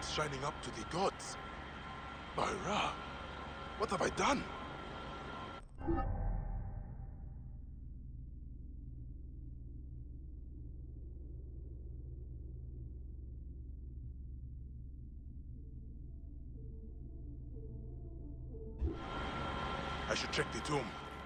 lamps shining up to the gods. By Ra, what have I done? I should check the tomb.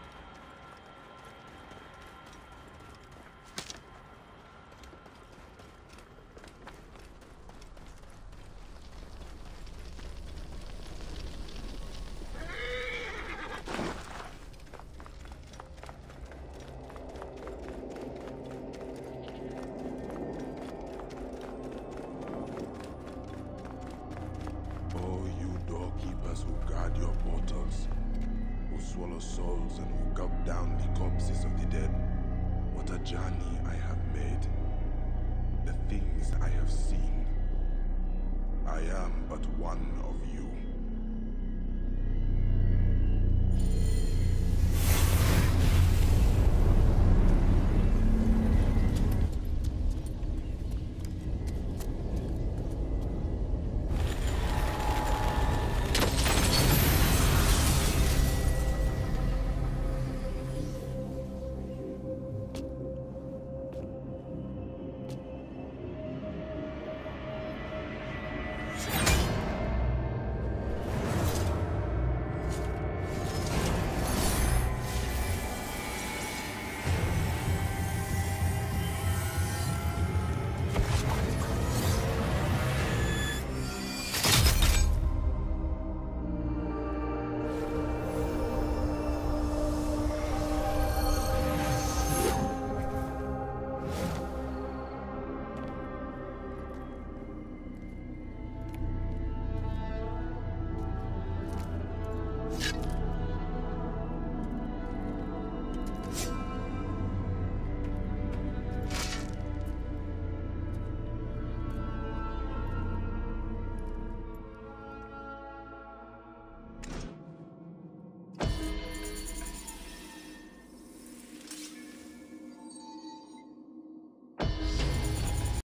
Who guard your portals, who swallow souls and who gulp down the corpses of the dead. What a journey I have made, the things I have seen. I am but one of you.